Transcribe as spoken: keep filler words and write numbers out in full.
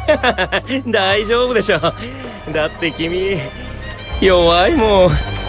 大丈夫でしょ。だって君弱いもん。